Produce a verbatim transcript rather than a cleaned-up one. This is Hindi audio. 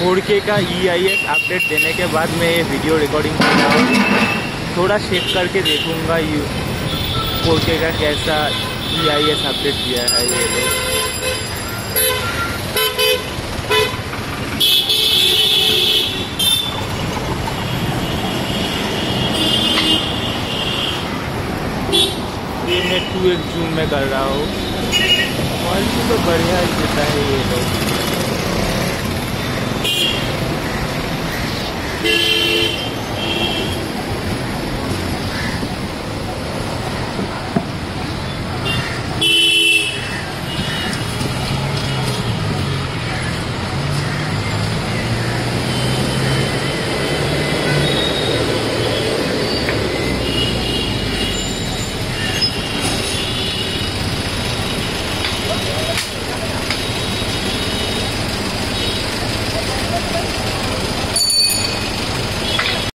फोर के का ई आई एस अपडेट देने के बाद मैं ये वीडियो रिकॉर्डिंग कर रहा हूँ। थोड़ा चेक करके देखूँगा यू फोर के का कैसा ई आई एस अपडेट दिया है ये लोग। ये मैं टू एक्स जूम में कर रहा हूँ। क्वालिटी तो बढ़िया ही देता है ये लोग।